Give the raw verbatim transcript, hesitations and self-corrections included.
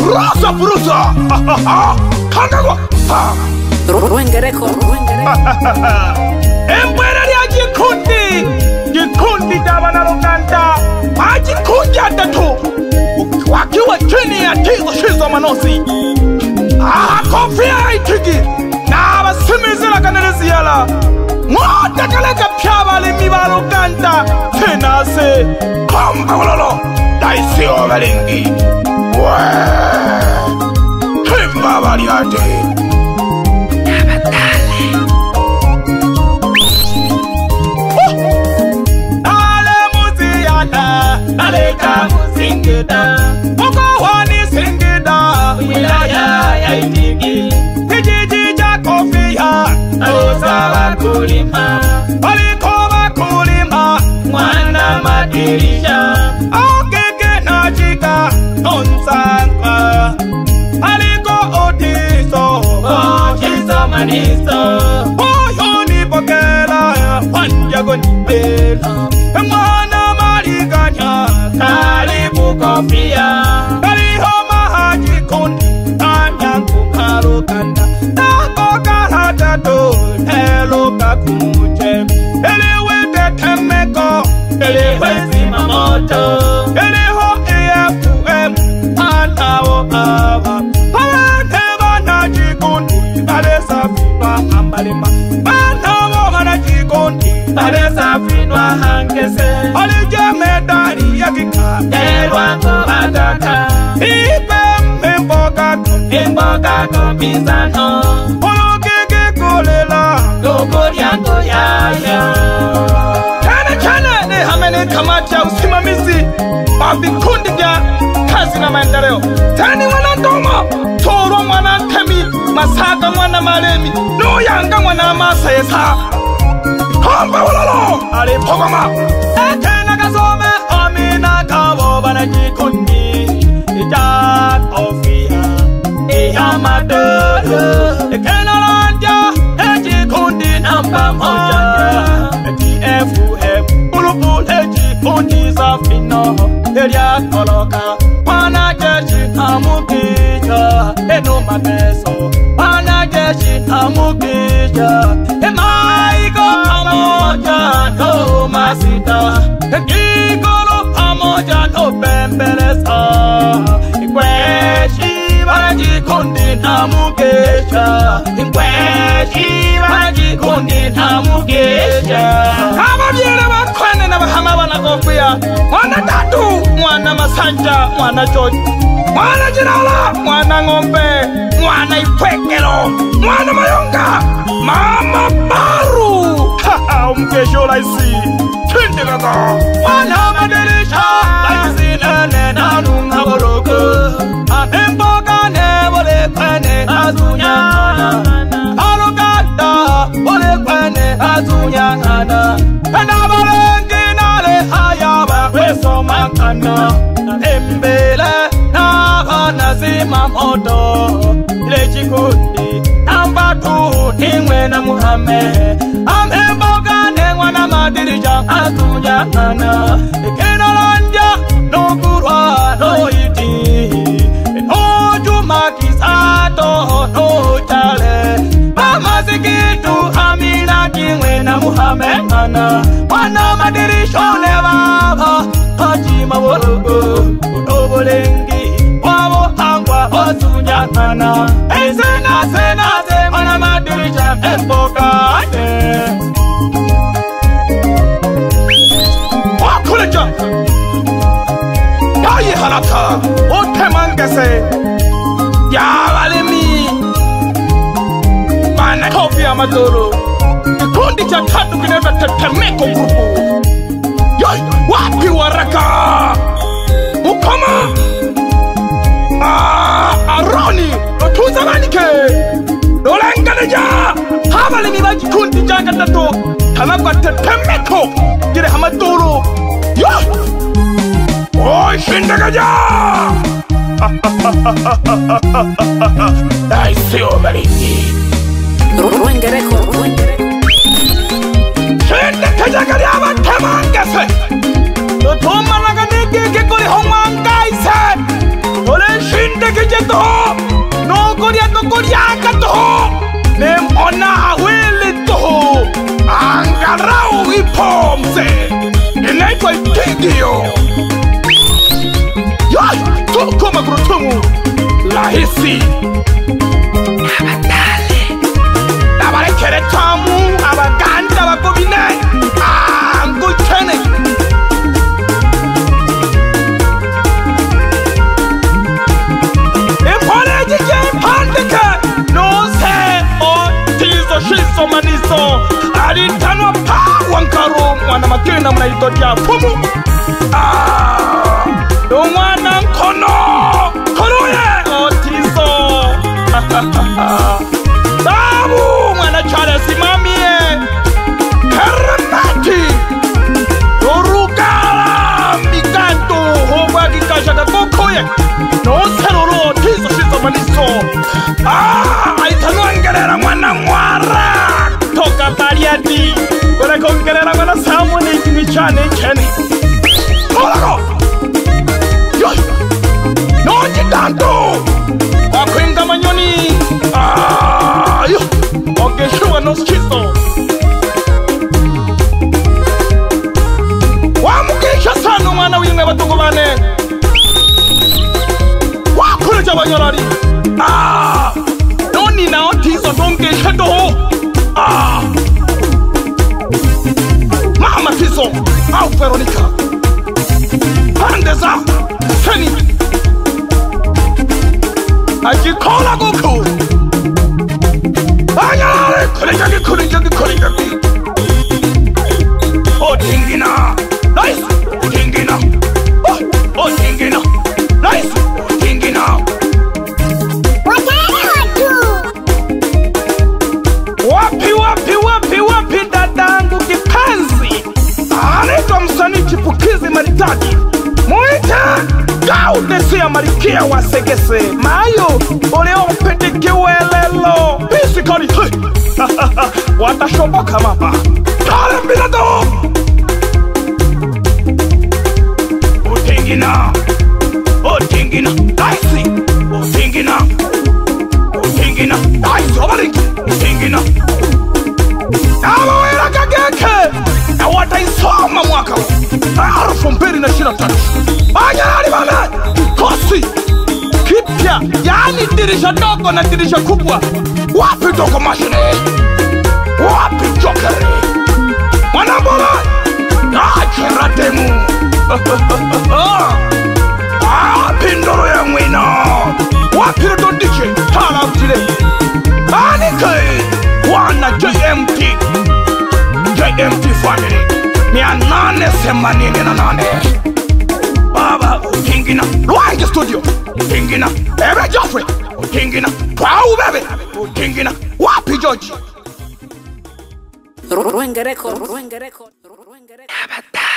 Brusa, brusa. Kangawa. Lwenge reko, Lwenge reko. Embwera lya jikundi. Jikundi dabana Luganda. Ajikundi atatu. Wakiwa chini ya tizo shizo manosi. Ah, kofia itiki. Na abasimizira kanelezi yala. Mwata kaleka pyaba limi ba Luganda. Tenase. Kamba walolo. Daisi ovalingi. Wee. Kimba baliate. Aleka musingida Muko wani singida Wilaya ya itiki Kijiji cha kofia Osa wakulima Waliko wakulima Mwana madirisha Okeke na chika Nonsanga Aliko otiso Ochiso maniso Oyo ni pokela Wanjago ni pela Mwana Mariganya, karibu kofia, kariho mahajikundi, tanya kumaro kanda, nako karatatu, eluka kumuche, eliwete temeko, eliwe zima moto, eliho E F M, antawo awa, hawante wanajikundi, kare safiwa hambalima, antawo wanajikundi, kare safiwa hangese, medali ya kika Elwango ataka Ipe mboga Mboga kompizano Olo keke kolela Logo yango ya ya Chane chane ne hamene kamati ya usimamizi wa vikundi vya kazi na maendeleo Tani wana ndoma Toro mwana kemi Masaka mwana malemi No yanga mwana masa yesa Hamba walalo Ali pogoma Ete Nakasome Amina Kabo Banajikundi Ija Kofia Iya Madulu Ekenalanja Ejikundi Namba moja Eti F M Ulupul Ejikundi Zafino Elia Koloka Wanajeshi Amukija Eno Mateso Wanajeshi Amukija Emaiko Pamoja No Masita Kikolo pamoja no pembeleza Ikweshi wanajikundi na mugesha Ikweshi wanajikundi na mugesha Kama vyele wakwene na bahama wanakofia Mwana tatu, mwana masanja, mwana choji Mwana jirala, mwana ngombe Mwana ipwekelo, mwana mayonga Mama baru Haha, umkesho laisi Chinde kaka Mwana madirisha Laisi nene na nunga boroko Amemboga ne wole kwene azunyana Aluganda wole kwene azunyana Ena balengi nale hayaba Weso makana Embele na vanazima moto Lechikundi Namba tu Ningwe na muhame Amemboga ne wana madirija azunyana Ikinalanja no kurwa no iti No juma kisato no chale Mama zikitu amina kingwe na muhame ana Wana madirisha ne baba Hajima wologo Utobolengi Wabo hangwa ozunyana Ezena sena ze wana madirisha emboka Wakuleja Yayi halaka Otemangese Yabalimi Bana Kofia Madulu Kikundi cha tatu kineza tetemeko grupu Yoy, wapi waraka Ukama Ah, Aroni Otuza manike Lwenge neja Habalimi bajikundi janga tatu Tanakwa tetemeko Jire hamadulu Yoy Oy, shindagaja Daisi ovalingi Lwenge reko, Lwenge reko. Shindagaja kari abatemangese Tuma naganiki kikuli homwangaise Ole shindagaja to no goria to goria ka to ne ona wele to angarau ipomse ne ko tidio ya to koma grutumu lahisi abatale abare kere tamu abaganda bakobine angul chene shiso maniso alitanwa pa wankaro mwana makina mnaito dia fumu ah do mwana nkono kono ye otiso babu mwana chale simamie karamati dorukala mikanto hoba kikashaka kokoye no seroro otiso shiso maniso ah alitanwa ngerera mwana mwara toka baliati kore kongerera mwana samu ni kimichane cheni Olago yo no jitanto akwenga manyoni ah yo okeshuwa no chiso wamukisha sana mwana winge batungo bane wakure jabanyarari ah noni na otizo donge shado ah mama tizo au Veronica Andeza Feni ajikola goku ayare kurejagi kurejagi kurejagi oh tingina nice tingina oh oh tingina nice tingina wapi wapi wapi wapi dadangu kipenzi anaitwa msanii chipukizi maridadi muita Gaudesia Marikia wa Segese mayo oleo mpetikiwelelo bisikari watashoboka mapa kale mbilato utingina utingina daisi utingina utingina daisi obalingi utingina awawela kageke na wataisoma mwaka elfu mbili na ishirini na tatu anyari bana kosi kipya yani dirisha dogo na dirisha kubwa wapi dogo mashine wapi jokere mwanambola achera demu wapi ndoro ya mwina wapi rodo D J tala utile anike wana J M T J M T family mia nane themanini na nane baba utingina Lwenge studio utingina ebe Joffrey utingina kwau bebe utingina wapi George Lwenge record Lwenge record Lwenge record